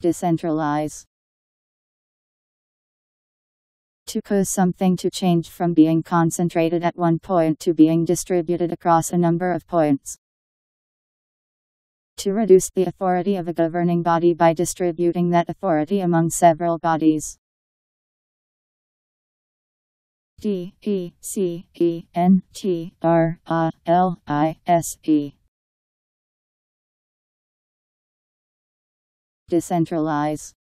Decentralize. To cause something to change from being concentrated at one point to being distributed across a number of points. To reduce the authority of a governing body by distributing that authority among several bodies. Decentralise. Decentralize.